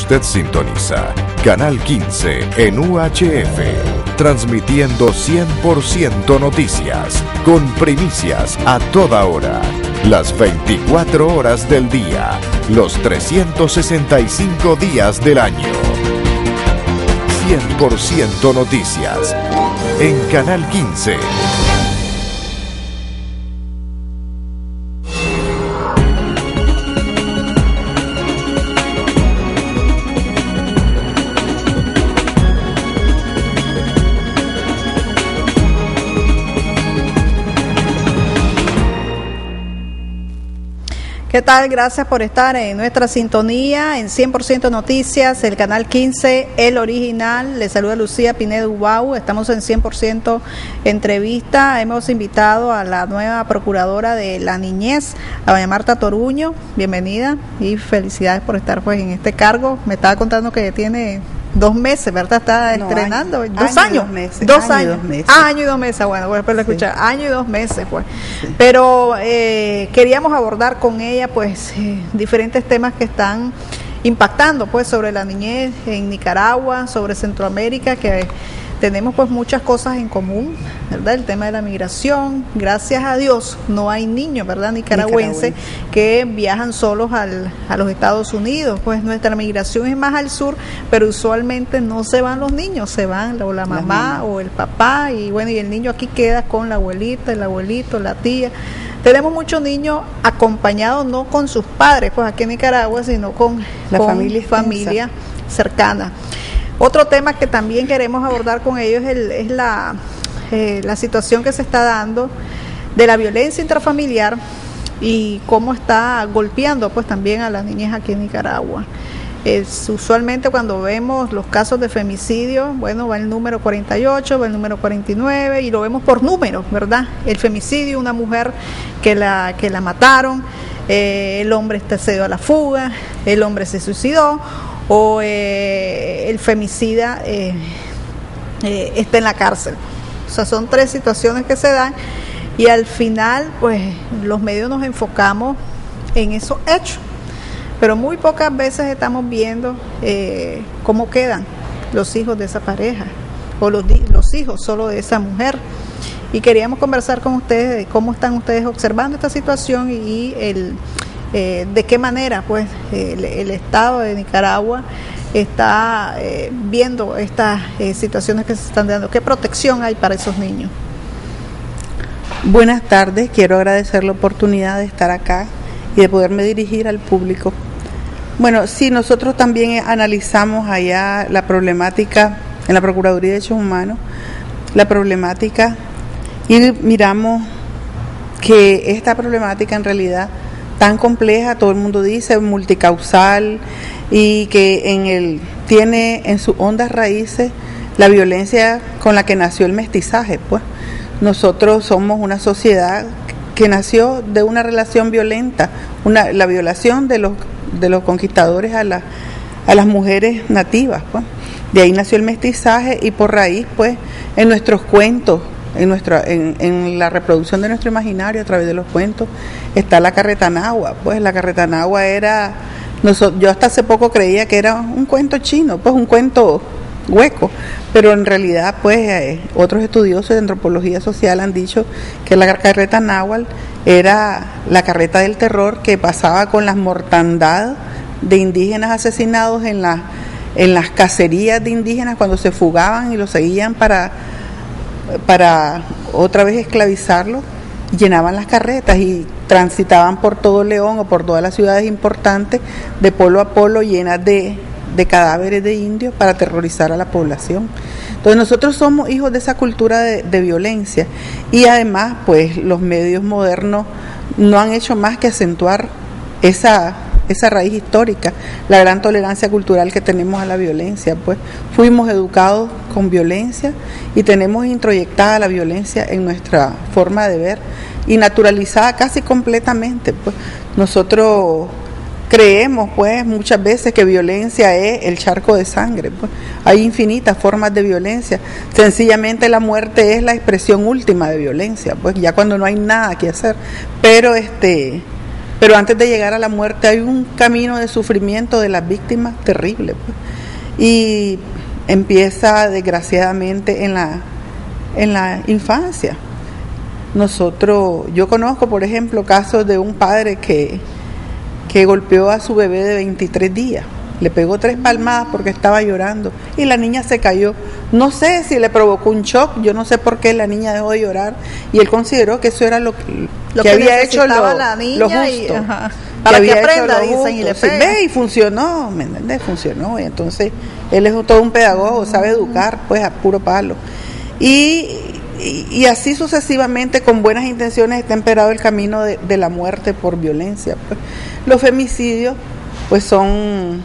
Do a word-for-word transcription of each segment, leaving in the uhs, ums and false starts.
Usted sintoniza Canal quince en U H F, transmitiendo cien por ciento noticias, con primicias a toda hora, las veinticuatro horas del día, los trescientos sesenta y cinco días del año. cien por ciento noticias en Canal quince. ¿Qué tal? Gracias por estar en nuestra sintonía en cien por ciento Noticias, el Canal quince, el original. Les saluda Lucía Pinedo Ubau. Estamos en cien por ciento Entrevista. Hemos invitado a la nueva procuradora de la niñez, a doña Marta Toruño. Bienvenida y felicidades por estar pues en este cargo. Me estaba contando que tiene dos meses, ¿verdad? Está no, estrenando. Año, dos años. Dos meses. Dos año años. Y dos meses. Ah, año y dos meses. Bueno, voy a esperar sí. escuchar. Año y dos meses, pues. Sí. Pero eh, queríamos abordar con ella, pues, eh, diferentes temas que están impactando, pues, sobre la niñez en Nicaragua, sobre Centroamérica, que tenemos, pues, muchas cosas en común, ¿verdad? El tema de la migración. Gracias a Dios, no hay niños, ¿verdad? Nicaragüenses Nicaragüense. que viajan solos al, a los Estados Unidos. Pues nuestra migración es más al sur, pero usualmente no se van los niños, se van o la mamá o el papá, y bueno, y el niño aquí queda con la abuelita, el abuelito, la tía. Tenemos muchos niños acompañados, no con sus padres, pues aquí en Nicaragua, sino con la con familia, familia cercana. Otro tema que también queremos abordar con ellos es, el, es la, eh, la situación que se está dando de la violencia intrafamiliar y cómo está golpeando pues también a las niñas aquí en Nicaragua. Es, usualmente cuando vemos los casos de femicidio, bueno, va el número cuarenta y ocho, va el número cuarenta y nueve y lo vemos por números, ¿verdad? El femicidio, una mujer que la, que la mataron, eh, el hombre está se dio a la fuga, el hombre se suicidó, o eh, el femicida eh, eh, está en la cárcel. O sea, son tres situaciones que se dan y al final, pues, los medios nos enfocamos en esos hechos, pero muy pocas veces estamos viendo eh, cómo quedan los hijos de esa pareja o los, los hijos solo de esa mujer. Y queríamos conversar con ustedes de cómo están ustedes observando esta situación y el Eh, de qué manera pues el, el Estado de Nicaragua está eh, viendo estas eh, situaciones que se están dando, qué protección hay para esos niños. Buenas tardes, quiero agradecer la oportunidad de estar acá y de poderme dirigir al público. Bueno, sí, nosotros también analizamos allá la problemática en la Procuraduría de Derechos Humanos, la problemática, y miramos que esta problemática en realidad tan compleja, todo el mundo dice, multicausal, y que en el tiene en sus hondas raíces la violencia con la que nació el mestizaje. Pues nosotros somos una sociedad que nació de una relación violenta, una la violación de los de los conquistadores a las a las mujeres nativas, pues. De ahí nació el mestizaje y por raíz, pues, en nuestros cuentos, En, nuestra, en, en la reproducción de nuestro imaginario a través de los cuentos está la carretanagua. Pues la carretanagua era, nosotros, yo hasta hace poco creía que era un cuento chino, pues un cuento hueco, pero en realidad pues eh, otros estudiosos de antropología social han dicho que la carreta náhuatl era la carreta del terror que pasaba con las mortandad de indígenas asesinados en, la, en las cacerías de indígenas cuando se fugaban y los seguían para para otra vez esclavizarlos, llenaban las carretas y transitaban por todo León o por todas las ciudades importantes de polo a polo llenas de, de cadáveres de indios para aterrorizar a la población. Entonces nosotros somos hijos de esa cultura de, de violencia y además pues los medios modernos no han hecho más que acentuar esa esa raíz histórica, la gran tolerancia cultural que tenemos a la violencia. Pues fuimos educados con violencia y tenemos introyectada la violencia en nuestra forma de ver y naturalizada casi completamente. Pues nosotros creemos pues muchas veces que violencia es el charco de sangre. Pues hay infinitas formas de violencia, sencillamente la muerte es la expresión última de violencia, pues ya cuando no hay nada que hacer, pero este pero antes de llegar a la muerte hay un camino de sufrimiento de las víctimas terrible, pues. Y empieza desgraciadamente en la, en la infancia. Nosotros, yo conozco por ejemplo casos de un padre que, que golpeó a su bebé de veintitrés días, le pegó tres palmadas porque estaba llorando y la niña se cayó. No sé si le provocó un shock, yo no sé por qué la niña dejó de llorar y él consideró que eso era lo, lo que, que había hecho lo, la niña lo justo. Y, ajá, para que, que aprenda, dicen, y le sí, ve, y funcionó, ¿me entiendes? Funcionó, y entonces él es todo un pedagogo, sabe educar, pues a puro palo. Y, y, y así sucesivamente, con buenas intenciones, está emperado el camino de, de la muerte por violencia. Pues. Los femicidios, pues son...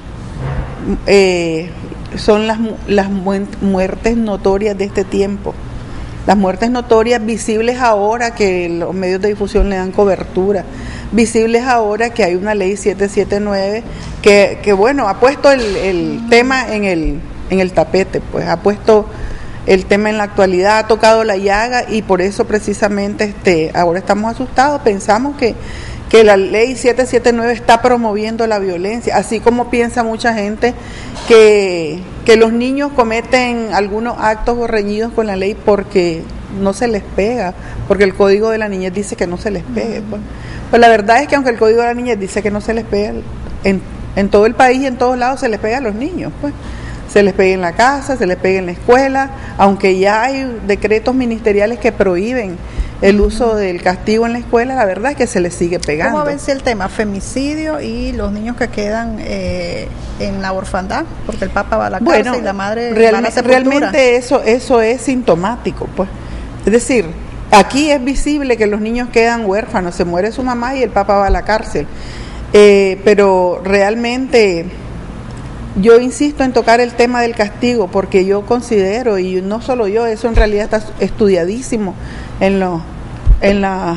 Eh, son las, las muertes notorias de este tiempo, las muertes notorias visibles ahora que los medios de difusión le dan cobertura, visibles ahora que hay una ley siete siete nueve que, que bueno, ha puesto el, el tema en el, en el tapete, pues ha puesto el tema en la actualidad, ha tocado la llaga y por eso precisamente este, ahora estamos asustados, pensamos que que la ley siete siete nueve está promoviendo la violencia, así como piensa mucha gente que, que los niños cometen algunos actos o reñidos con la ley porque no se les pega, porque el Código de la Niñez dice que no se les pegue. Pues, pues la verdad es que aunque el Código de la Niñez dice que no se les pega, en, en todo el país y en todos lados se les pega a los niños, pues. Se les pega en la casa, se les pega en la escuela, aunque ya hay decretos ministeriales que prohíben el uso del castigo en la escuela, la verdad es que se les sigue pegando. ¿Cómo ven si el tema femicidio y los niños que quedan eh, en la orfandad? Porque el papá va a la bueno, cárcel y la madre real, va a la sepultura. Realmente eso, eso es sintomático, pues. Es decir, aquí es visible que los niños quedan huérfanos, se muere su mamá y el papá va a la cárcel. Eh, pero realmente... Yo insisto en tocar el tema del castigo porque yo considero, y no solo yo, eso en realidad está estudiadísimo en, lo, en la,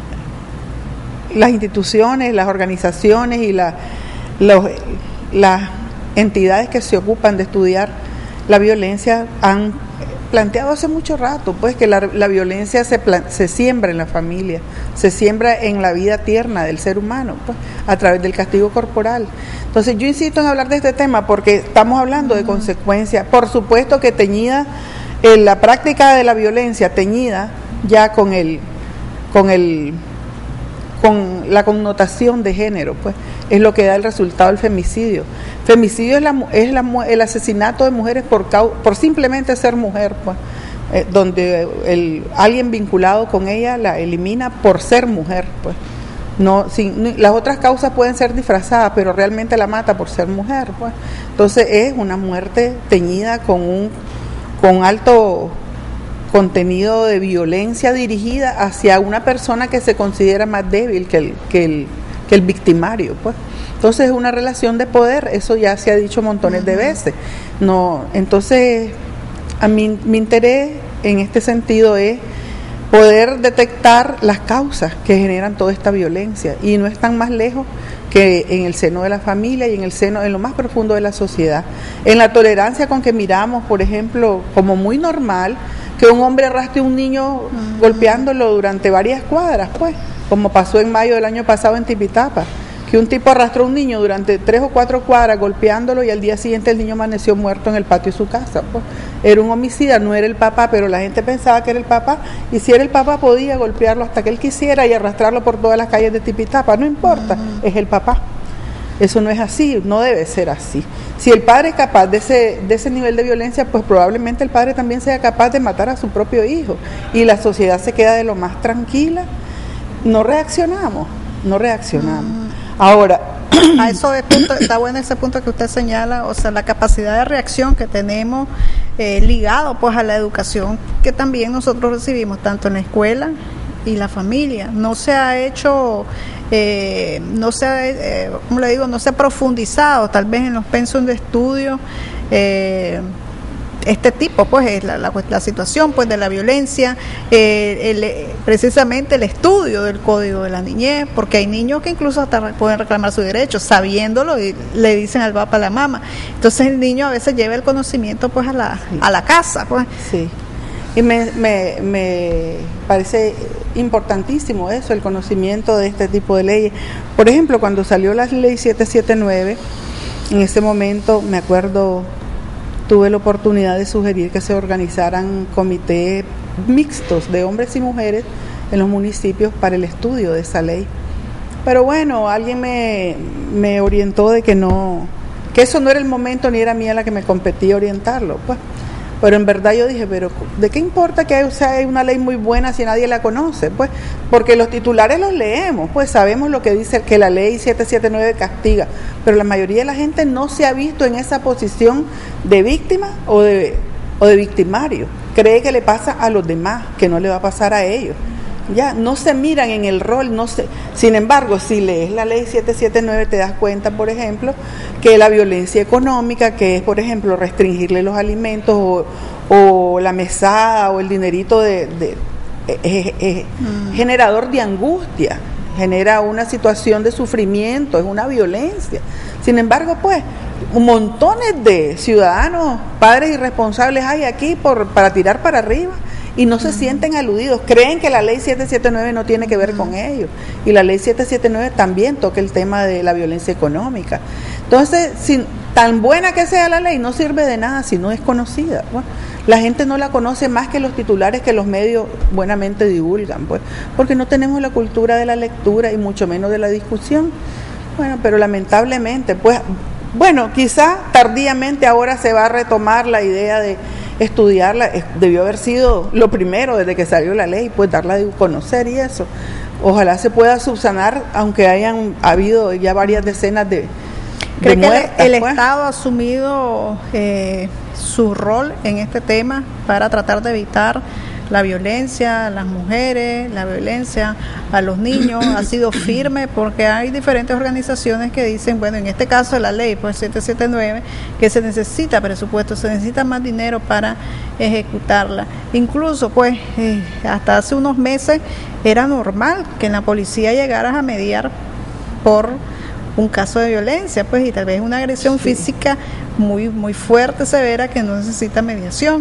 las instituciones, las organizaciones y la, los, las entidades que se ocupan de estudiar la violencia han planteado hace mucho rato, pues que la, la violencia se, plan, se siembra en la familia, se siembra en la vida tierna del ser humano, pues, a través del castigo corporal. Entonces yo insisto en hablar de este tema porque estamos hablando de consecuencias, por supuesto que teñida, eh, la práctica de la violencia teñida ya con el, con el, con la connotación de género, pues, es lo que da el resultado del femicidio. Femicidio es, la, es la, el asesinato de mujeres por, por simplemente ser mujer, pues, eh, donde el, alguien vinculado con ella la elimina por ser mujer, pues. No, sin, las otras causas pueden ser disfrazadas, pero realmente la mata por ser mujer, pues. Entonces es una muerte teñida con un con alto contenido de violencia dirigida hacia una persona que se considera más débil que el, que el, que el victimario, pues. Entonces es una relación de poder, eso ya se ha dicho montones de veces. No, entonces a mí mi interés en este sentido es poder detectar las causas que generan toda esta violencia y no están más lejos que en el seno de la familia y en el seno, en lo más profundo de la sociedad. En la tolerancia con que miramos, por ejemplo, como muy normal que un hombre arrastre a un niño uh-huh. golpeándolo durante varias cuadras, pues, como pasó en mayo del año pasado en Tipitapa, que un tipo arrastró a un niño durante tres o cuatro cuadras golpeándolo y al día siguiente el niño amaneció muerto en el patio de su casa, pues. Era un homicida, no era el papá, pero la gente pensaba que era el papá, y si era el papá podía golpearlo hasta que él quisiera y arrastrarlo por todas las calles de Tipitapa, no importa, uh-huh. es el papá. Eso no es así, no debe ser así. Si el padre es capaz de ese, de ese nivel de violencia, pues probablemente el padre también sea capaz de matar a su propio hijo, y la sociedad se queda de lo más tranquila. No reaccionamos, no reaccionamos. Uh-huh. Ahora, a eso es punto, está bueno ese punto que usted señala, o sea, la capacidad de reacción que tenemos eh, ligado pues a la educación que también nosotros recibimos tanto en la escuela y la familia. No se ha hecho, eh, no se ha, eh, como le digo, no se ha profundizado tal vez en los pensos de estudio eh, este tipo, pues, es la, la, la situación pues de la violencia, eh, el, precisamente el estudio del Código de la Niñez, porque hay niños que incluso hasta pueden reclamar sus derechos, sabiéndolo, y le dicen al papá, a la mamá. Entonces el niño a veces lleva el conocimiento pues a la, sí. a la casa, pues. Sí. Y me, me, me parece importantísimo eso, el conocimiento de este tipo de leyes. Por ejemplo, cuando salió la ley siete setenta y nueve, en ese momento, me acuerdo, tuve la oportunidad de sugerir que se organizaran comités mixtos de hombres y mujeres en los municipios para el estudio de esa ley. Pero bueno, alguien me, me orientó de que no, que eso no era el momento ni era mía la que me competía orientarlo, pues. Pero en verdad yo dije, pero ¿de qué importa que hay, o sea, hay una ley muy buena si nadie la conoce? Pues, porque los titulares los leemos, pues sabemos lo que dice que la ley siete setenta y nueve castiga, pero la mayoría de la gente no se ha visto en esa posición de víctima o de, o de victimario. Cree que le pasa a los demás, que no le va a pasar a ellos. Ya, no se miran en el rol, no se, sin embargo, si lees la ley siete setenta y nueve te das cuenta, por ejemplo, que la violencia económica, que es, por ejemplo, restringirle los alimentos o, o la mesada o el dinerito de, de es, es mm. generador de angustia, genera una situación de sufrimiento, es una violencia. Sin embargo, pues, montones de ciudadanos, padres irresponsables hay aquí por para tirar para arriba. Y no se sienten aludidos, creen que la ley siete setenta y nueve no tiene que ver con ellos. Y la ley siete setenta y nueve también toca el tema de la violencia económica. Entonces, sin, tan buena que sea la ley, no sirve de nada si no es conocida. Bueno, la gente no la conoce más que los titulares que los medios buenamente divulgan, pues, porque no tenemos la cultura de la lectura y mucho menos de la discusión. Bueno, pero lamentablemente, pues, bueno, quizá tardíamente ahora se va a retomar la idea de estudiarla, debió haber sido lo primero desde que salió la ley, pues darla a conocer y eso. Ojalá se pueda subsanar, aunque hayan habido ya varias decenas de, de muertes. ¿Cree que el, el pues? Estado ha asumido eh, su rol en este tema para tratar de evitar la violencia a las mujeres, la violencia a los niños? ¿Ha sido firme? Porque hay diferentes organizaciones que dicen, bueno, en este caso de la ley pues siete setenta y nueve, que se necesita presupuesto, se necesita más dinero para ejecutarla. Incluso pues eh, hasta hace unos meses era normal que en la policía llegaras a mediar por un caso de violencia, pues, y tal vez una agresión sí. física muy, muy fuerte, severa, que no necesita mediación.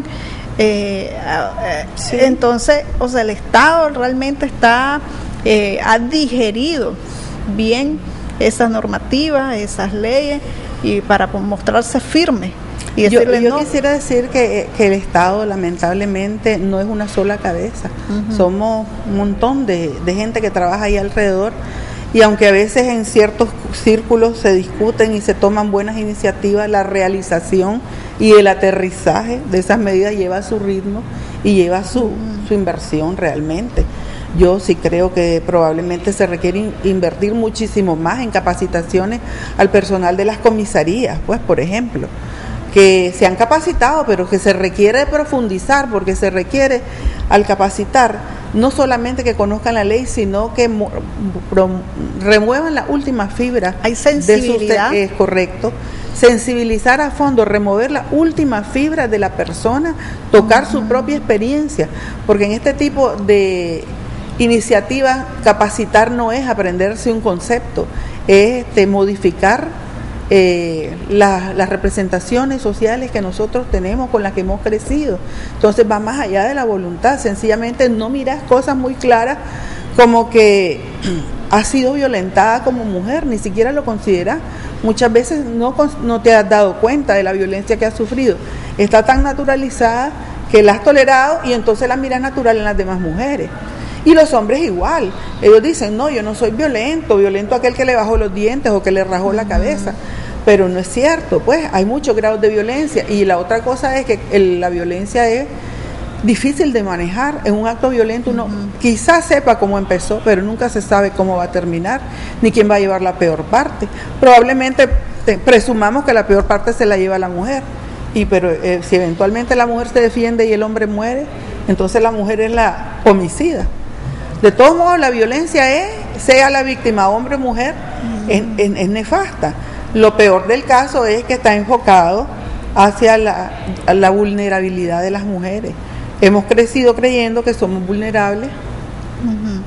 Eh, eh, sí. Entonces, o sea, el Estado realmente está eh, ha digerido bien esas normativas, esas leyes, y para mostrarse firme y decirle yo, yo no. quisiera decir que, que el Estado lamentablemente no es una sola cabeza, uh-huh. somos un montón de, de gente que trabaja ahí alrededor. Y aunque a veces en ciertos círculos se discuten y se toman buenas iniciativas, la realización y el aterrizaje de esas medidas lleva su ritmo y lleva su, su inversión realmente. Yo sí creo que probablemente se requiere in, invertir muchísimo más en capacitaciones al personal de las comisarías, pues, por ejemplo, que se han capacitado, pero que se requiere profundizar, porque se requiere al capacitar no solamente que conozcan la ley, sino que mo, pro, remuevan la última fibra. Hay sensibilidad. Es correcto. Sensibilizar a fondo, remover la última fibra de la persona, tocar uh-huh. su propia experiencia, porque en este tipo de iniciativas capacitar no es aprenderse un concepto, es este, modificar Eh, la, las representaciones sociales que nosotros tenemos, con las que hemos crecido. Entonces va más allá de la voluntad, sencillamente no miras cosas muy claras como que has sido violentada como mujer, ni siquiera lo consideras, muchas veces no, no te has dado cuenta de la violencia que has sufrido, está tan naturalizada que la has tolerado y entonces la miras natural en las demás mujeres. Y los hombres igual, ellos dicen, no, yo no soy violento, violento aquel que le bajó los dientes o que le rajó la cabeza, pero no es cierto, pues hay muchos grados de violencia. Y la otra cosa es que el, la violencia es difícil de manejar. En un acto violento uno uh-huh. quizás sepa cómo empezó, pero nunca se sabe cómo va a terminar, ni quién va a llevar la peor parte. Probablemente te, presumamos que la peor parte se la lleva la mujer, y pero eh, si eventualmente la mujer se defiende y el hombre muere, entonces la mujer es la homicida. De todos modos, la violencia es, sea la víctima hombre o mujer, uh-huh. es, es, es nefasta. Lo peor del caso es que está enfocado hacia la, la vulnerabilidad de las mujeres. Hemos crecido creyendo que somos vulnerables. Uh-huh.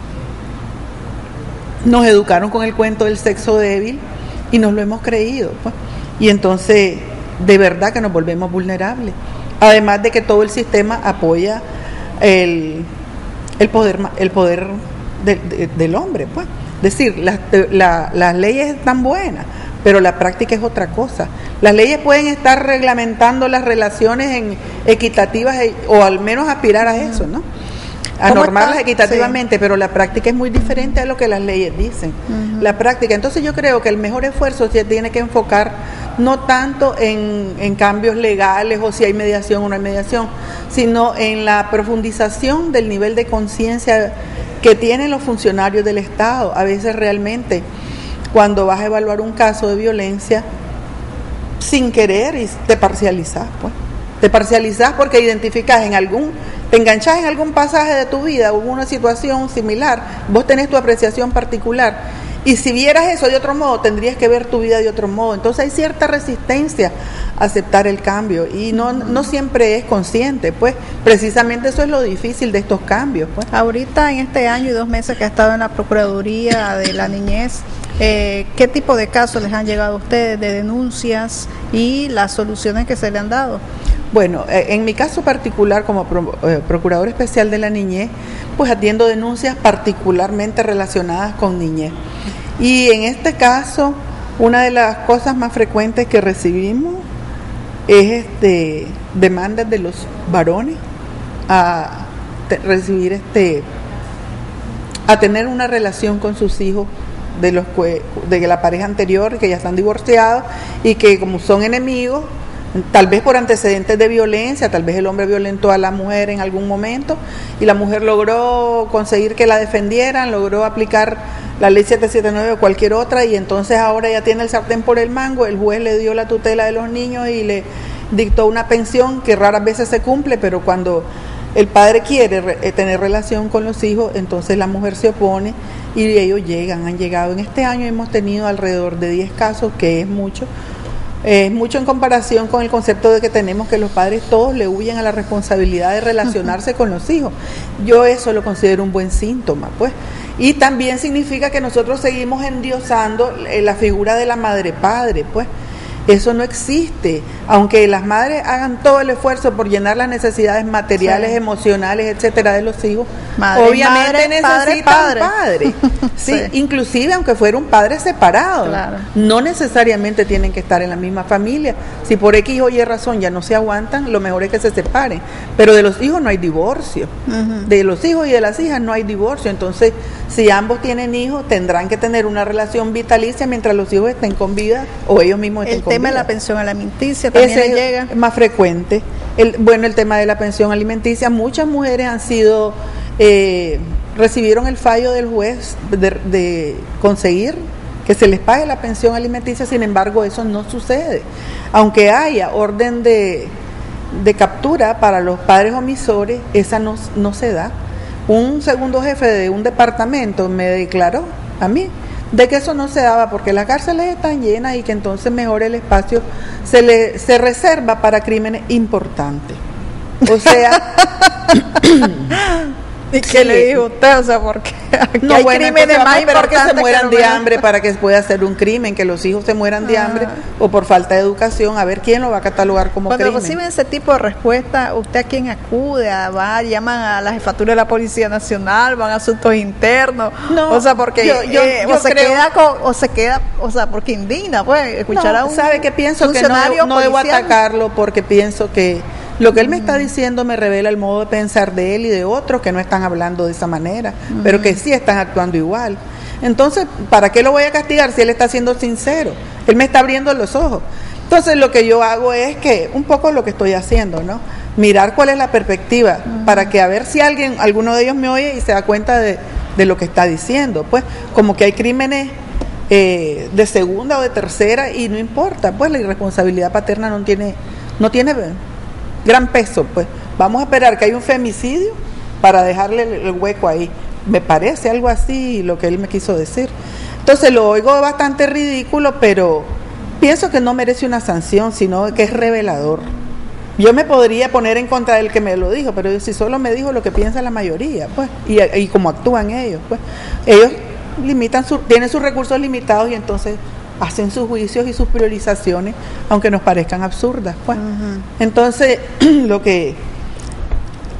Nos educaron con el cuento del sexo débil y nos lo hemos creído, pues. Y entonces, de verdad que nos volvemos vulnerables. Además de que todo el sistema apoya el, el poder, el poder de, de, del hombre, pues. Es decir, las, la, las leyes están buenas, pero la práctica es otra cosa. Las leyes pueden estar reglamentando las relaciones en equitativas o al menos aspirar a eso, ¿no? A normarlas equitativamente, sí. Pero la práctica es muy diferente a lo que las leyes dicen. Uh-huh. La práctica. Entonces yo creo que el mejor esfuerzo se tiene que enfocar no tanto en, en cambios legales o si hay mediación o no hay mediación, sino en la profundización del nivel de conciencia que tienen los funcionarios del Estado. A veces realmente cuando vas a evaluar un caso de violencia, sin querer y te parcializas, pues. Te parcializas porque identificas en algún, te enganchas en algún pasaje de tu vida, hubo una situación similar, vos tenés tu apreciación particular, y si vieras eso de otro modo, tendrías que ver tu vida de otro modo. Entonces hay cierta resistencia a aceptar el cambio, y no, no siempre es consciente, pues precisamente eso es lo difícil de estos cambios, pues. Ahorita en este año y dos meses que ha estado en la Procuraduría de la Niñez, eh, ¿qué tipo de casos les han llegado a ustedes de denuncias y las soluciones que se le han dado? Bueno, en mi caso particular como pro, eh, Procurador Especial de la Niñez, pues atiendo denuncias particularmente relacionadas con niñez. Y en este caso, una de las cosas más frecuentes que recibimos es este, demandas de los varones a te, recibir este, a tener una relación con sus hijos de los de la pareja anterior, que ya están divorciados y que como son enemigos, tal vez por antecedentes de violencia, tal vez el hombre violentó a la mujer en algún momento y la mujer logró conseguir que la defendieran, logró aplicar la ley siete setenta y nueve o cualquier otra, y entonces ahora ya tiene el sartén por el mango, el juez le dio la tutela de los niños y le dictó una pensión que raras veces se cumple, pero cuando el padre quiere re- tener relación con los hijos, entonces la mujer se opone y ellos llegan, han llegado. En este año hemos tenido alrededor de diez casos, que es mucho. Es mucho en comparación con el concepto de que tenemos que los padres todos le huyen a la responsabilidad de relacionarse con los hijos. Yo eso lo considero un buen síntoma, pues. Y también significa que nosotros seguimos endiosando la figura de la madre-padre, pues. Eso no existe, aunque las madres hagan todo el esfuerzo por llenar las necesidades materiales, sí, emocionales, etcétera, de los hijos, madre, obviamente madre, necesitan padre, padre. Sí, sí, inclusive aunque fuera un padre separado, claro, no necesariamente tienen que estar en la misma familia. Si por X o Y razón ya no se aguantan, lo mejor es que se separen. Pero de los hijos no hay divorcio, uh-huh, de los hijos y de las hijas no hay divorcio. Entonces, si ambos tienen hijos, tendrán que tener una relación vitalicia mientras los hijos estén con vida o ellos mismos estén con vida. El tema de la pensión alimenticia también Ese llega. Es más frecuente. El, bueno, el tema de la pensión alimenticia, muchas mujeres han sido, eh, recibieron el fallo del juez de, de conseguir que se les pague la pensión alimenticia, sin embargo eso no sucede. Aunque haya orden de, de captura para los padres omisores, esa no, no se da. Un segundo jefe de un departamento me declaró a mí de que eso no se daba porque las cárceles están llenas y que entonces mejor el espacio se le se reserva para crímenes importantes. O sea, ¿y qué sí le dijo usted? O sea, porque aquí no, hay bueno, crímenes más importantes que se mueran que de hambre para que pueda ser un crimen, que los hijos se mueran de ah. hambre o por falta de educación, a ver quién lo va a catalogar como Cuando crimen. Cuando reciben ese tipo de respuesta, ¿usted a quién acude? ¿A va, llaman a la jefatura de la Policía Nacional, van a asuntos internos? No, o sea, porque yo, yo, eh, yo o se creo, queda con, o se queda, o sea, porque indigna, pues, escuchar no, a un sabe que pienso que no, no debo atacarlo porque pienso que lo que él me está diciendo me revela el modo de pensar de él y de otros que no están hablando de esa manera, uh-huh, pero que sí están actuando igual. Entonces, ¿para qué lo voy a castigar si él está siendo sincero? Él me está abriendo los ojos. Entonces, lo que yo hago es que, un poco lo que estoy haciendo, ¿no? Mirar cuál es la perspectiva, uh-huh, para que a ver si alguien, alguno de ellos me oye y se da cuenta de, de lo que está diciendo. Pues, como que hay crímenes eh, de segunda o de tercera y no importa, pues la irresponsabilidad paterna no tiene, no tiene gran peso, pues vamos a esperar que haya un femicidio para dejarle el, el hueco ahí. Me parece algo así lo que él me quiso decir. Entonces lo oigo bastante ridículo, pero pienso que no merece una sanción, sino que es revelador. Yo me podría poner en contra del que me lo dijo, pero si solo me dijo lo que piensa la mayoría, pues, y, y cómo actúan ellos, pues, ellos limitan su, tienen sus recursos limitados y entonces hacen sus juicios y sus priorizaciones, aunque nos parezcan absurdas, pues. Uh-huh. Entonces, lo que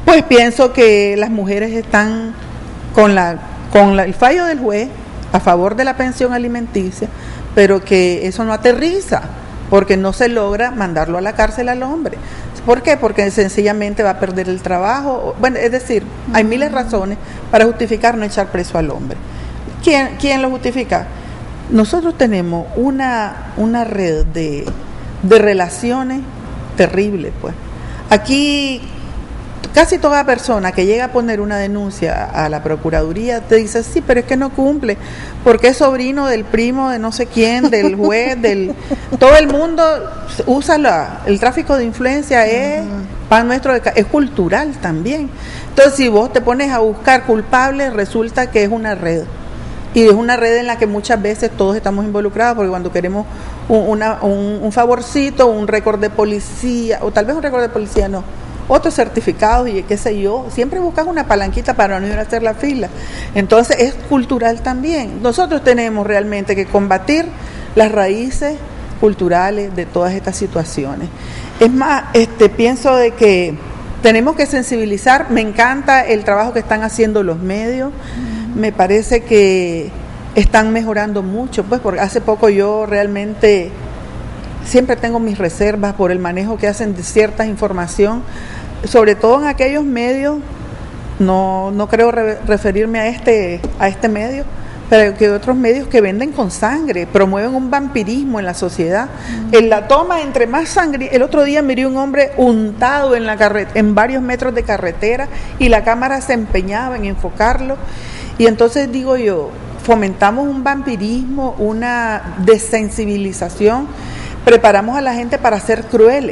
Pues pienso que las mujeres están con, la, con la, el fallo del juez a favor de la pensión alimenticia, pero que eso no aterriza, porque no se logra mandarlo a la cárcel al hombre. ¿Por qué? Porque sencillamente va a perder el trabajo. Bueno, es decir, hay miles de razones para justificar no echar preso al hombre. ¿Quién, quién lo justifica? Nosotros tenemos una, una red de, de relaciones terribles, pues. Aquí casi toda persona que llega a poner una denuncia a la Procuraduría te dice, sí, pero es que no cumple, porque es sobrino del primo de no sé quién, del juez, del... Todo el mundo usa la, el tráfico de influencia, es pan nuestro, de, es cultural también. Entonces, si vos te pones a buscar culpables, resulta que es una red. Y es una red en la que muchas veces todos estamos involucrados, porque cuando queremos un, una, un, un favorcito, un récord de policía, o tal vez un récord de policía no, otros certificados y qué sé yo, siempre buscas una palanquita para no ir a hacer la fila. Entonces es cultural también. Nosotros tenemos realmente que combatir las raíces culturales de todas estas situaciones. Es más, este, pienso de que tenemos que sensibilizar. Me encanta el trabajo que están haciendo los medios. Me parece que están mejorando mucho, pues, porque hace poco yo realmente siempre tengo mis reservas por el manejo que hacen de cierta información, sobre todo en aquellos medios, no, no creo re referirme a este, a este medio, pero que otros medios que venden con sangre, promueven un vampirismo en la sociedad. Mm. En la toma, entre más sangre, el otro día miré un hombre untado en, la en varios metros de carretera y la cámara se empeñaba en enfocarlo. Y entonces digo yo, fomentamos un vampirismo, una desensibilización, preparamos a la gente para ser crueles.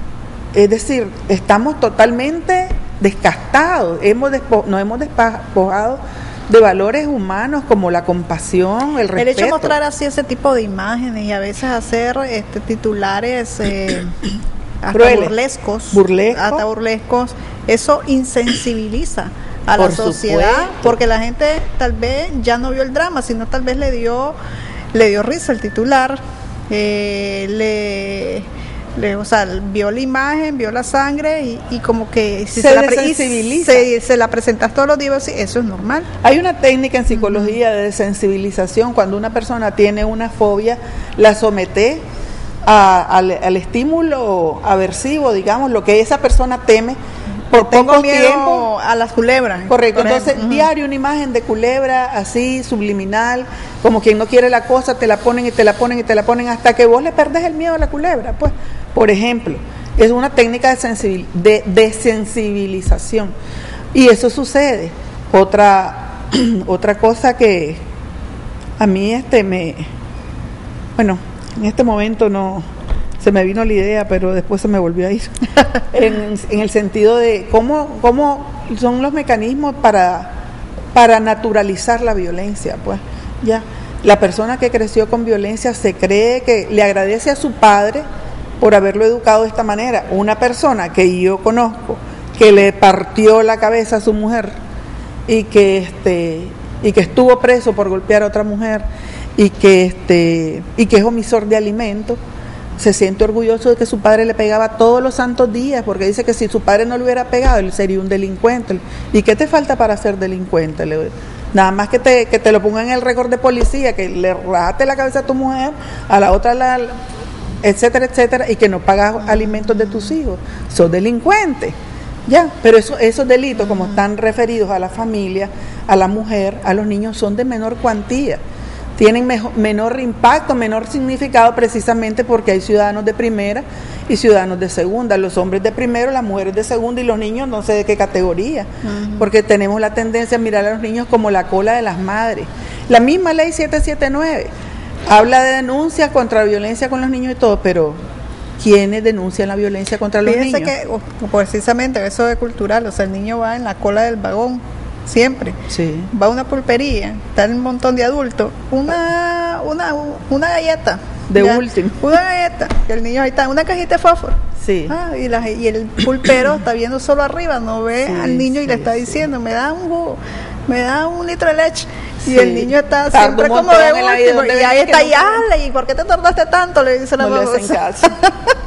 Es decir, estamos totalmente desgastados, hemos despo nos hemos despojado de valores humanos como la compasión, el respeto. El hecho de mostrar así ese tipo de imágenes y a veces hacer este, titulares eh, hasta Crueles, burlescos, burlesco. hasta burlescos, eso insensibiliza a Por la sociedad, supuesto. Porque la gente tal vez ya no vio el drama, sino tal vez le dio le dio risa el titular, eh, le... Le, o sea, vio la imagen, vio la sangre y, y como que si se, se, la, desensibiliza. se, se la presentas todos los días, eso es normal. Hay una técnica en psicología de desensibilización. Cuando una persona tiene una fobia, la somete a, al, al estímulo aversivo, digamos, lo que esa persona teme. Por Tengo poco miedo tiempo a las culebras. Correcto, entonces uh-huh. diario una imagen de culebra así, subliminal, como quien no quiere la cosa, te la ponen y te la ponen y te la ponen hasta que vos le perdés el miedo a la culebra, pues. Por ejemplo, es una técnica de, sensibil de desensibilización. Y eso sucede. Otra, otra cosa que a mí este me... Bueno, en este momento no... Se me vino la idea, pero después se me volvió a ir. en, en el sentido de cómo, cómo son los mecanismos para, para naturalizar la violencia. Pues ya, la persona que creció con violencia se cree que le agradece a su padre por haberlo educado de esta manera. Una persona que yo conozco que le partió la cabeza a su mujer y que este y que estuvo preso por golpear a otra mujer y que este y que es omisor de alimentos, se siente orgulloso de que su padre le pegaba todos los santos días, porque dice que si su padre no le hubiera pegado, él sería un delincuente. ¿Y qué te falta para ser delincuente? Le, nada más que te, que te lo pongan en el récord de policía, que le rajaste la cabeza a tu mujer, a la otra la... etcétera, etcétera, y que no pagas alimentos de tus hijos, sos delincuente, ya, pero eso, esos delitos, como están referidos a la familia, a la mujer, a los niños, son de menor cuantía, tienen mejor, menor impacto, menor significado, precisamente porque hay ciudadanos de primera y ciudadanos de segunda, los hombres de primero, las mujeres de segunda y los niños no sé de qué categoría, uh-huh. porque tenemos la tendencia a mirar a los niños como la cola de las madres. La misma ley siete setenta y nueve habla de denuncias contra la violencia con los niños y todo, pero ¿quiénes denuncian la violencia contra los Fíjense niños? Que o, precisamente eso es cultural, o sea, el niño va en la cola del vagón, siempre. Sí. Va a una pulpería, está un montón de adultos, una una una galleta. De ya, último. Una galleta, y el niño ahí está, una cajita de fósforo. Sí. Ah, y, la, y el pulpero está viendo solo arriba, no ve sí, al niño sí, y le está diciendo, sí. me da un jugo, me da un litro de leche. Y sí. el niño está siempre como de último, y ahí está, y habla, ¿y por qué te tardaste tanto? Le dice la no mamá. Le hacen caso.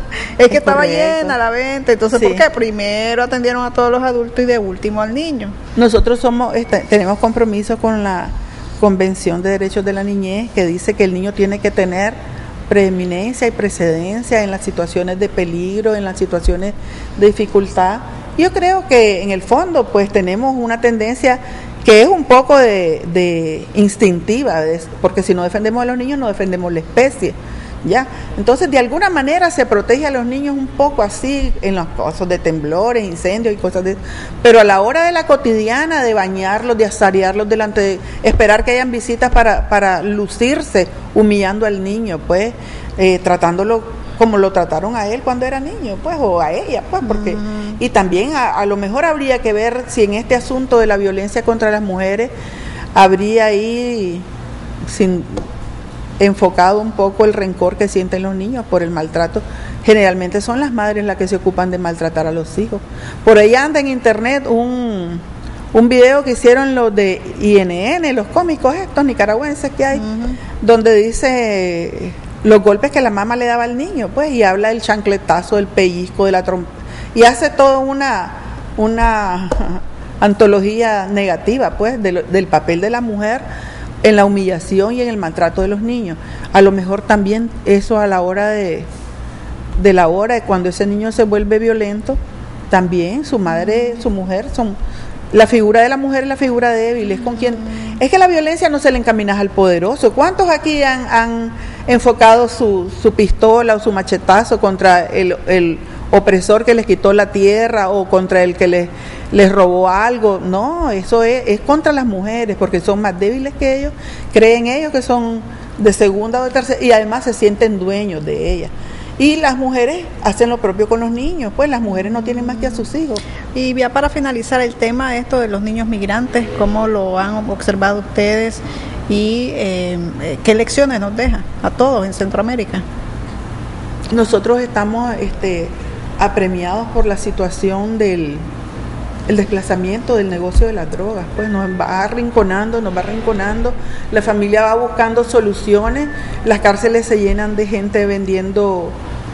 Es que Es estaba correcto. llena la venta, entonces Sí. ¿por qué? Primero atendieron a todos los adultos y de último al niño. Nosotros somos, este, tenemos compromiso con la Convención de Derechos de la Niñez, que dice que el niño tiene que tener preeminencia y precedencia en las situaciones de peligro, en las situaciones de dificultad. Yo creo que en el fondo pues tenemos una tendencia que es un poco de, de instintiva, de, porque si no defendemos a los niños no defendemos la especie. ¿Ya? Entonces de alguna manera se protege a los niños un poco así en los casos de temblores, incendios y cosas de eso, pero a la hora de la cotidiana de bañarlos, de asarearlos delante de, esperar que hayan visitas para, para lucirse humillando al niño, pues eh, tratándolo como lo trataron a él cuando era niño, pues, o a ella, pues, porque, mm. y también a, a lo mejor habría que ver si en este asunto de la violencia contra las mujeres habría ahí sin enfocado un poco el rencor que sienten los niños por el maltrato. Generalmente son las madres las que se ocupan de maltratar a los hijos. Por ahí anda en internet un, un video que hicieron los de I N N, los cómicos estos nicaragüenses que hay, uh-huh. donde dice los golpes que la mamá le daba al niño, pues, y habla del chancletazo, del pellizco, de la trompa, y hace toda una, una antología negativa, pues, de lo, del papel de la mujer en la humillación y en el maltrato de los niños. A lo mejor también eso a la hora de, de la hora de cuando ese niño se vuelve violento, también su madre, su mujer son, la figura de la mujer es la figura débil, es con quien, es que la violencia no se le encamina al poderoso. ¿Cuántos aquí han, han enfocado su, su pistola o su machetazo contra el, el opresor que les quitó la tierra o contra el que les les robó algo? No, eso es, es contra las mujeres, porque son más débiles que ellos, creen ellos que son de segunda o de tercera, y además se sienten dueños de ellas. Y las mujeres hacen lo propio con los niños, pues las mujeres no tienen más que a sus hijos. Y ya para finalizar el tema, esto de los niños migrantes, ¿cómo lo han observado ustedes y eh, qué lecciones nos deja a todos en Centroamérica? Nosotros estamos este, apremiados por la situación del el desplazamiento del negocio de las drogas, pues nos va arrinconando, nos va arrinconando, la familia va buscando soluciones, las cárceles se llenan de gente vendiendo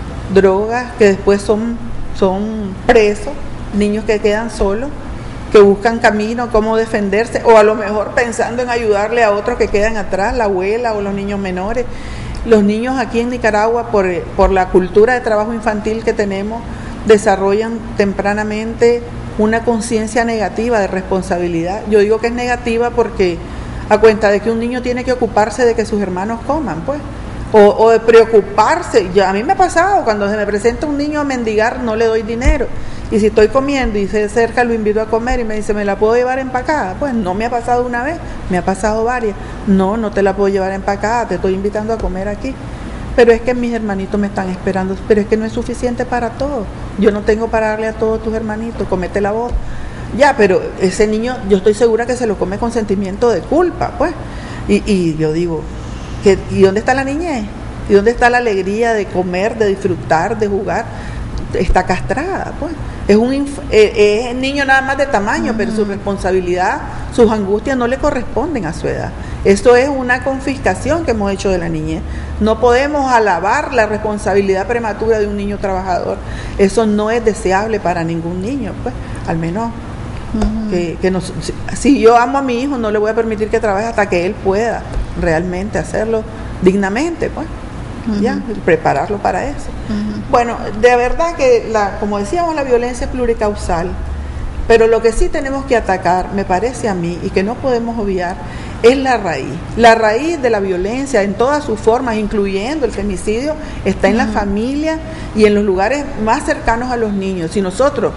drogas que después son, son presos, niños que quedan solos, que buscan camino, cómo defenderse, o a lo mejor pensando en ayudarle a otros que quedan atrás, la abuela o los niños menores. Los niños aquí en Nicaragua, por, por la cultura de trabajo infantil que tenemos, desarrollan tempranamente una conciencia negativa de responsabilidad. Yo digo que es negativa porque a cuenta de que un niño tiene que ocuparse de que sus hermanos coman, pues, o, o de preocuparse. Yo, a mí me ha pasado, cuando se me presenta un niño a mendigar, no le doy dinero, y si estoy comiendo y se cerca lo invito a comer y me dice, ¿me la puedo llevar empacada? Pues no me ha pasado una vez, me ha pasado varias. No, no te la puedo llevar empacada, te estoy invitando a comer aquí. Pero es que mis hermanitos me están esperando, pero es que no es suficiente para todos. Yo no tengo para darle a todos tus hermanitos, comete la voz. Ya, pero ese niño, yo estoy segura que se lo come con sentimiento de culpa, pues. Y, y yo digo, ¿qué, ¿y dónde está la niñez? ¿Y dónde está la alegría de comer, de disfrutar, de jugar? Está castrada, pues. Es un inf- eh, es niño nada más de tamaño, uh-huh. pero su responsabilidad, sus angustias no le corresponden a su edad. Esto es una confiscación que hemos hecho de la niñez. No podemos alabar la responsabilidad prematura de un niño trabajador. Eso no es deseable para ningún niño, pues, al menos uh-huh. que, que nos, si, si yo amo a mi hijo, no le voy a permitir que trabaje hasta que él pueda realmente hacerlo dignamente, pues. Uh-huh. Ya, prepararlo para eso. Uh-huh. Bueno, de verdad que, la, como decíamos, la violencia es pluricausal, pero lo que sí tenemos que atacar, me parece a mí, y que no podemos obviar, es la raíz. La raíz de la violencia en todas sus formas, incluyendo el femicidio, está en uh-huh. la familia y en los lugares más cercanos a los niños. Si nosotros,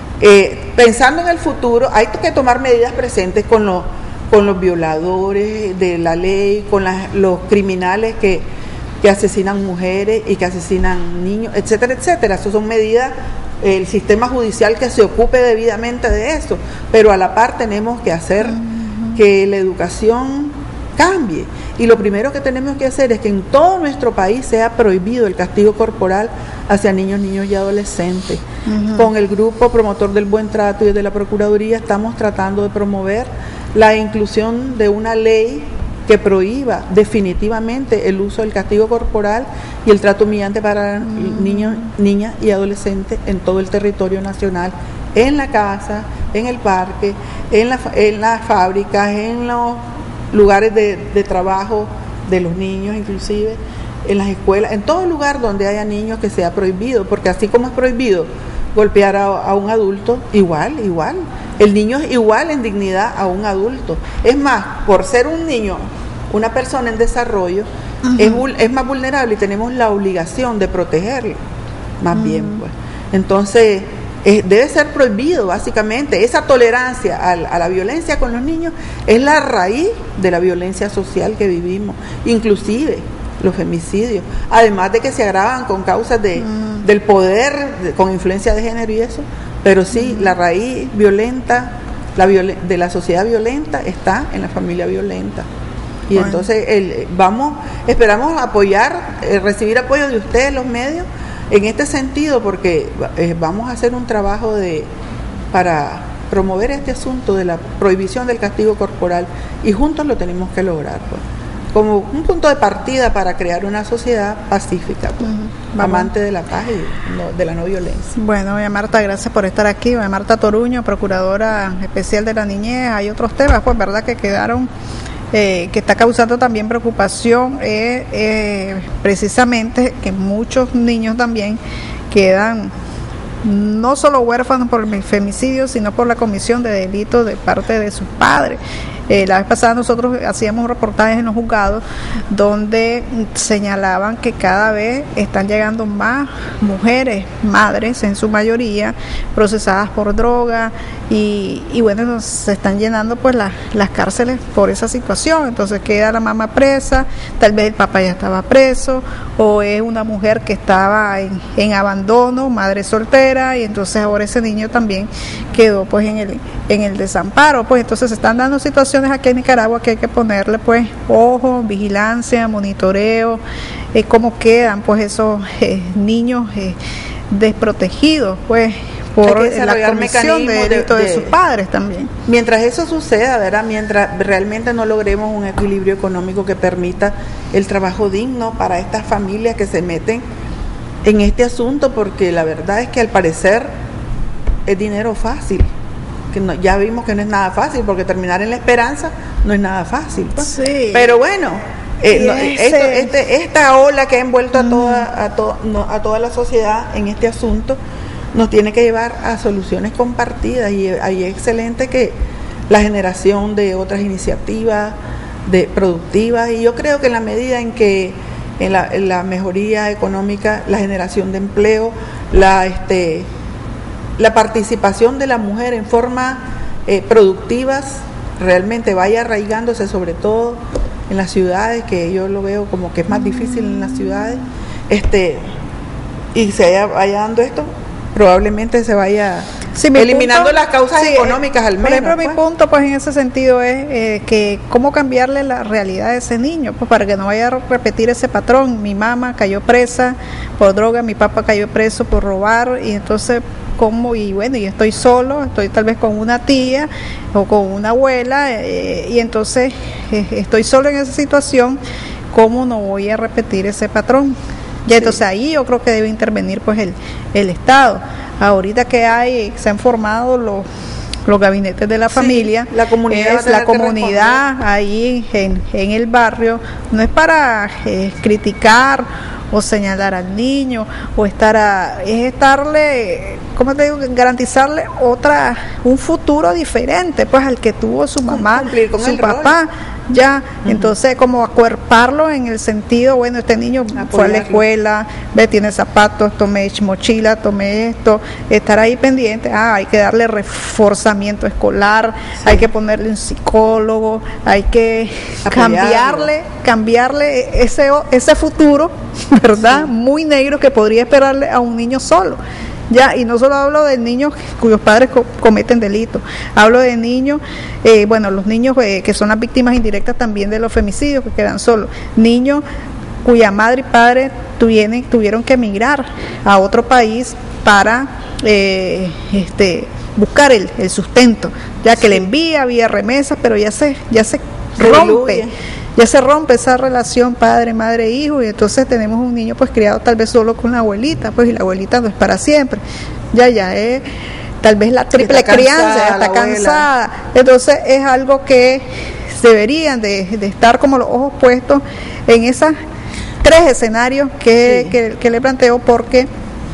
eh, pensando en el futuro, hay que tomar medidas presentes con los, con los violadores de la ley, con las, los criminales que que asesinan mujeres y que asesinan niños, etcétera, etcétera. Eso son medidas, el sistema judicial que se ocupe debidamente de eso, pero a la par tenemos que hacer uh-huh. que la educación cambie. Y lo primero que tenemos que hacer es que en todo nuestro país sea prohibido el castigo corporal hacia niños, niños y adolescentes. Uh-huh. Con el grupo promotor del buen trato y de la Procuraduría estamos tratando de promover la inclusión de una ley que prohíba definitivamente el uso del castigo corporal y el trato humillante para mm. niños, niñas y adolescentes en todo el territorio nacional, en la casa, en el parque, en, la, en las fábricas, en los lugares de, de trabajo de los niños inclusive, en las escuelas, en todo lugar donde haya niños que sea prohibido, porque así como es prohibido golpear a, a un adulto, igual, igual. El niño es igual en dignidad a un adulto. Es más, por ser un niño, una persona en desarrollo, uh-huh. es, es más vulnerable y tenemos la obligación de protegerlo, más uh-huh. bien, pues. Entonces, es, debe ser prohibido, básicamente. Esa tolerancia a, a la violencia con los niños es la raíz de la violencia social que vivimos, inclusive los femicidios, además de que se agravan con causas de, uh-huh. del poder, de, con influencia de género y eso. Pero sí, la raíz violenta la violen- de la sociedad violenta está en la familia violenta. Y bueno. entonces el, vamos, esperamos apoyar, eh, recibir apoyo de ustedes, los medios, en este sentido, porque eh, vamos a hacer un trabajo de para promover este asunto de la prohibición del castigo corporal y juntos lo tenemos que lograr, pues, como un punto de partida para crear una sociedad pacífica, pues, uh-huh. amante de la paz y no, de la no violencia. Bueno, doña Marta, gracias por estar aquí. Doña Marta Toruño, Procuradora Especial de la Niñez. Hay otros temas, pues, verdad, que quedaron, eh, que está causando también preocupación, eh, eh, precisamente que muchos niños también quedan no solo huérfanos por el femicidio, sino por la comisión de delitos de parte de sus padres. Eh, la vez pasada nosotros hacíamos un reportaje en los juzgados donde señalaban que cada vez están llegando más mujeres, madres en su mayoría, procesadas por droga y, y bueno, se están llenando pues las, las cárceles por esa situación. Entonces queda la mamá presa, tal vez el papá ya estaba preso, o es una mujer que estaba en, en abandono, madre soltera, y entonces ahora ese niño también quedó pues en el, en el desamparo. Pues entonces se están dando situaciones aquí en Nicaragua que hay que ponerle pues ojo, vigilancia, monitoreo, eh, cómo quedan pues esos eh, niños eh, desprotegidos pues por la comisión de delitos de, de, de sus padres también. Mientras eso suceda, ¿verdad? Mientras realmente no logremos un equilibrio económico que permita el trabajo digno para estas familias que se meten en este asunto, porque la verdad es que al parecer es dinero fácil. Que no, ya vimos que no es nada fácil, porque terminar en la esperanza no es nada fácil, pues. Sí. Pero bueno, eh, no, esto, este, esta ola que ha envuelto a toda, a, to, no, a toda la sociedad en este asunto nos tiene que llevar a soluciones compartidas, y ahí es excelente que la generación de otras iniciativas de productivas, y yo creo que en la medida en que en la, en la mejoría económica, la generación de empleo, la este la participación de la mujer en formas eh, productivas realmente vaya arraigándose, sobre todo en las ciudades, que yo lo veo como que es más difícil en las ciudades, este y se vaya, vaya dando esto, probablemente se vaya sí, eliminando punto, las causas sí, económicas al menos. Por ejemplo, pues. mi punto pues en ese sentido es eh, que cómo cambiarle la realidad de ese niño, pues para que no vaya a repetir ese patrón. Mi mamá cayó presa por droga, mi papá cayó preso por robar, y entonces cómo, y bueno, y estoy solo, estoy tal vez con una tía o con una abuela, eh, y entonces eh, estoy solo en esa situación, ¿cómo no voy a repetir ese patrón? Ya, entonces ahí yo creo que debe intervenir pues el, el Estado. Ahorita que hay, se han formado los los gabinetes de la sí, familia, la comunidad es la comunidad ahí en, en el barrio, no es para eh, criticar o señalar al niño o estar a, es estarle, ¿cómo te digo? Garantizarle otra, un futuro diferente pues al que tuvo su mamá, con su papá. Rol. Ya, uh-huh. Entonces como acuerparlo en el sentido, bueno, este niño apoyarlo. Fue a la escuela, ve, tiene zapatos, tomé mochila, tomé esto, estar ahí pendiente, ah, hay que darle reforzamiento escolar, sí. Hay que ponerle un psicólogo, hay que apoyarlo. cambiarle, cambiarle ese, ese futuro, ¿verdad? Sí. Muy negro que podría esperarle a un niño solo. Ya, y no solo hablo de niños cuyos padres co- cometen delitos, hablo de niños, eh, bueno, los niños eh, que son las víctimas indirectas también de los femicidios, que quedan solos, niños cuya madre y padre tuvieron, tuvieron que emigrar a otro país para eh, este, buscar el, el sustento, ya que sí. Le envía vía remesas, pero ya se, ya se rompe. ya se rompe esa relación padre, madre, hijo, y entonces tenemos un niño pues criado tal vez solo con la abuelita, pues y la abuelita no es para siempre, ya, ya es tal vez la triple está crianza, cansada, ya está la cansada, entonces es algo que deberían de, de estar como los ojos puestos en esos tres escenarios que, sí. que, que le planteo, porque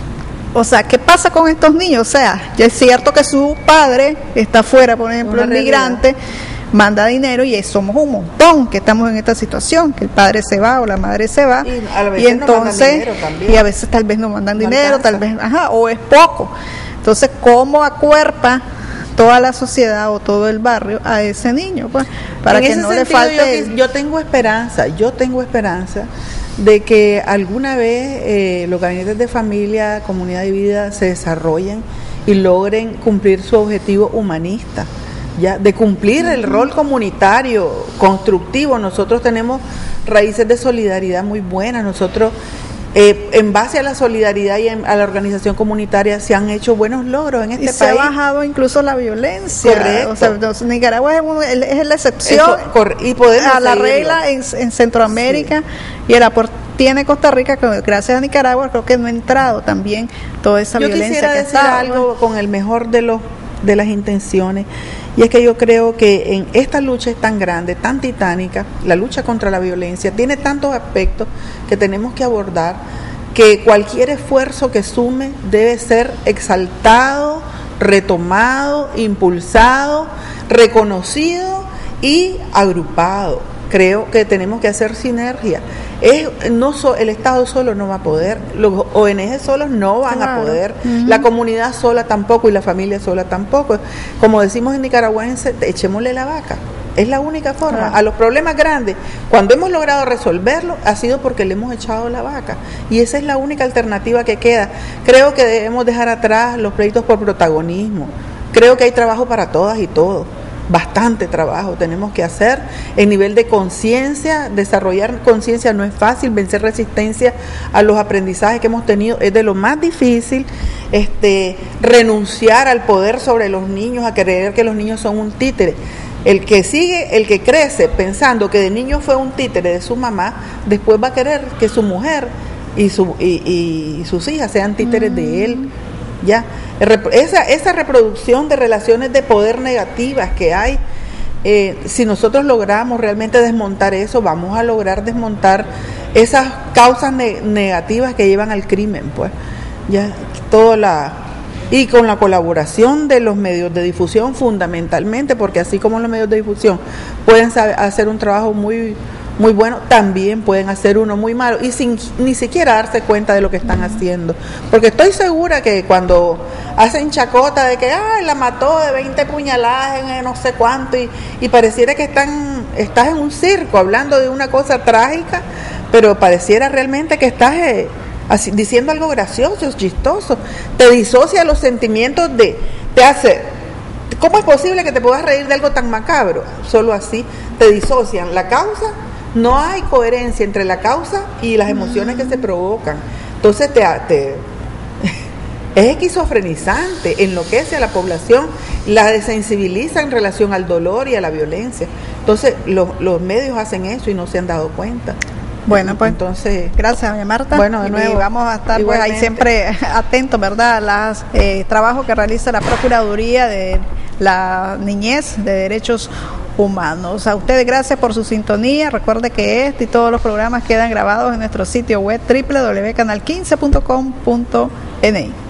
o sea, ¿qué pasa con estos niños? O sea, ya es cierto que su padre está fuera, por ejemplo, el migrante, manda dinero y somos un montón que estamos en esta situación, que el padre se va o la madre se va y, a veces y entonces no y a veces tal vez no mandan no dinero, alcanza. tal vez, ajá, o es poco. Entonces, ¿cómo acuerpa toda la sociedad o todo el barrio a ese niño? Pues, para en que ese no le sentido, falte. Yo, el... yo tengo esperanza, yo tengo esperanza de que alguna vez eh, los gabinetes de familia, comunidad de vida se desarrollen y logren cumplir su objetivo humanista, ya de cumplir el rol comunitario constructivo. Nosotros tenemos raíces de solidaridad muy buenas, nosotros Eh, en base a la solidaridad y en, a la organización comunitaria se han hecho buenos logros en este y país. Se ha bajado incluso la violencia. Correcto. O sea, no, Nicaragua es, un, es la excepción Eso, cor- y podemos a la seguirlo. regla en, en Centroamérica, sí. Y el aporte tiene Costa Rica, que gracias a Nicaragua creo que no ha entrado también toda esa Yo violencia quisiera que decir está, algo con el mejor de los de las intenciones, y es que yo creo que en esta lucha es tan grande, tan titánica, la lucha contra la violencia tiene tantos aspectos que tenemos que abordar, que cualquier esfuerzo que sume debe ser exaltado, retomado, impulsado, reconocido y agrupado. Creo que tenemos que hacer sinergia. Es, no so, el Estado solo no va a poder, los O N G solos no van claro. a poder, uh-huh. la comunidad sola tampoco y la familia sola tampoco. Como decimos en nicaragüense, echémosle la vaca. Es la única forma. Claro. A los problemas grandes, cuando hemos logrado resolverlos, ha sido porque le hemos echado la vaca. Y esa es la única alternativa que queda. Creo que debemos dejar atrás los pleitos por protagonismo. Creo que hay trabajo para todas y todos. Bastante trabajo tenemos que hacer en nivel de conciencia. Desarrollar conciencia no es fácil, vencer resistencia a los aprendizajes que hemos tenido es de lo más difícil. Este, renunciar al poder sobre los niños, a creer que los niños son un títere. El que sigue, el que crece pensando que de niño fue un títere de su mamá, después va a querer que su mujer y, su, y, y sus hijas sean títeres mm. de él. Ya, esa, esa reproducción de relaciones de poder negativas que hay, eh, si nosotros logramos realmente desmontar eso, vamos a lograr desmontar esas causas ne- negativas que llevan al crimen, pues, ya, toda la, y con la colaboración de los medios de difusión fundamentalmente, porque así como los medios de difusión pueden saber, hacer un trabajo muy muy bueno, también pueden hacer uno muy malo y sin ni siquiera darse cuenta de lo que están haciendo, porque estoy segura que cuando hacen chacota de que ay, la mató de veinte puñaladas en no sé cuánto y, y pareciera que están estás en un circo hablando de una cosa trágica, pero pareciera realmente que estás eh, así, diciendo algo gracioso, chistoso, te disocia los sentimientos de, te hace, ¿cómo es posible que te puedas reír de algo tan macabro? Solo así te disocian la causa. No hay coherencia entre la causa y las emociones que se provocan. Entonces te, te es esquizofrenizante, enloquece a la población, la desensibiliza en relación al dolor y a la violencia. Entonces los, los medios hacen eso y no se han dado cuenta. Bueno, pues entonces, gracias, doña Marta. Bueno, de nuevo, y vamos a estar pues, ahí siempre atentos, ¿verdad?, a los eh, trabajos que realiza la Procuraduría de la Niñez de Derechos Humanos. A ustedes gracias por su sintonía. Recuerde que este y todos los programas quedan grabados en nuestro sitio web doble u doble u doble u punto canal quince punto com punto n i.